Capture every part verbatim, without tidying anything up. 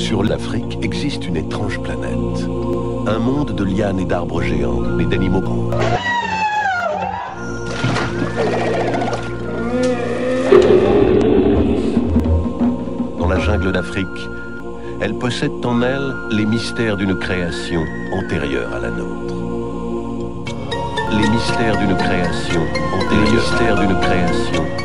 Sur l'Afrique existe une étrange planète. Un monde de lianes et d'arbres géants, mais d'animaux grands. Dans la jungle d'Afrique, elle possède en elle les mystères d'une création antérieure à la nôtre. Les mystères d'une création antérieure. Les mystères d'une création antérieure.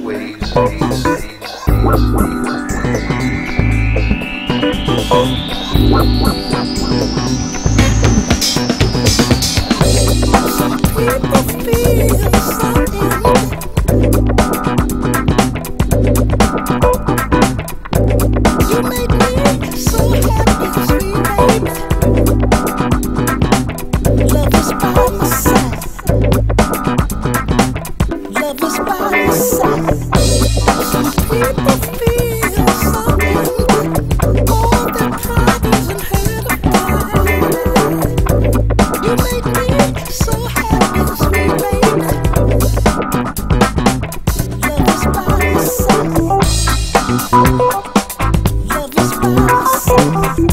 waves, waves, waves, waves. Some people feel something. You make me so happy, sweet baby. Love is by my side. Love is by my side. Some people feel something. All their problems and hate apart. You make me so happy, sweet baby. Love is by my side. Love is by my side.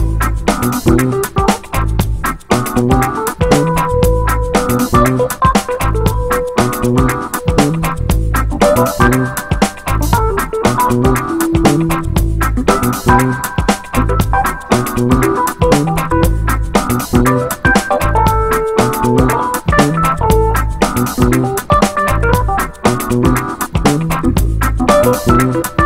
Thank you.